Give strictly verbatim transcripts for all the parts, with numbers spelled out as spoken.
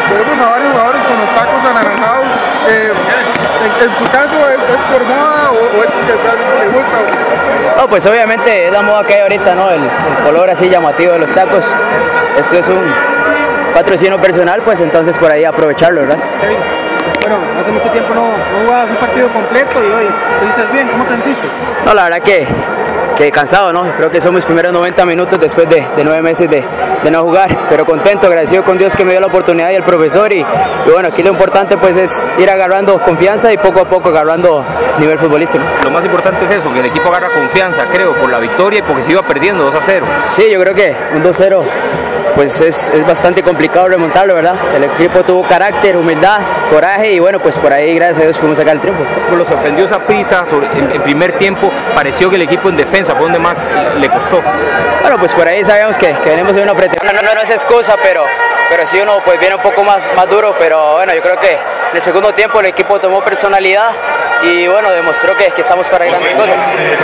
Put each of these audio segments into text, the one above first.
vemos a varios jugadores con los tacos anaranjados. Eh, en, en su caso, ¿es, es por moda o, o es porque realmente le gusta? No, pues obviamente es la moda que hay ahorita, ¿no? El, el color así llamativo de los tacos. Esto es un patrocinio personal, pues entonces por ahí aprovecharlo, ¿verdad? Kevin, bueno, hace mucho tiempo no, no jugabas un partido completo y hoy te estás bien, ¿cómo te sentiste? No, la verdad que, que cansado, ¿no? Creo que son mis primeros noventa minutos después de, de nueve meses de, de no jugar, pero contento, agradecido con Dios que me dio la oportunidad y el profesor y, y bueno, aquí lo importante pues es ir agarrando confianza y poco a poco agarrando nivel futbolístico. Lo más importante es eso, que el equipo agarra confianza, creo, por la victoria y porque se iba perdiendo dos a cero. Sí, yo creo que un dos cero pues es, es bastante complicado remontarlo, ¿verdad? El equipo tuvo carácter, humildad, coraje y bueno, pues por ahí gracias a Dios pudimos sacar el triunfo. Lo sorprendió esa prisa sobre, en, en primer tiempo, pareció que el equipo en defensa fue donde más le costó. Bueno, pues por ahí sabíamos que, que venimos de una pretemporada, no, no, no es excusa, pero, pero sí uno pues viene un poco más, más duro, pero bueno, yo creo que en el segundo tiempo el equipo tomó personalidad y bueno, demostró que, que estamos para grandes cosas.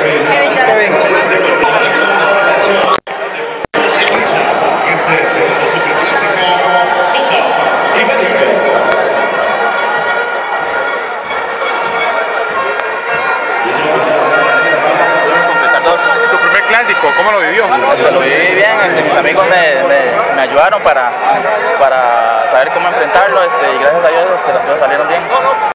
Su primer clásico, ¿cómo lo vivió? Este, lo viví bien, este, mis amigos me, me, me ayudaron para, para saber cómo enfrentarlo este, y gracias a Dios este, las cosas salieron bien.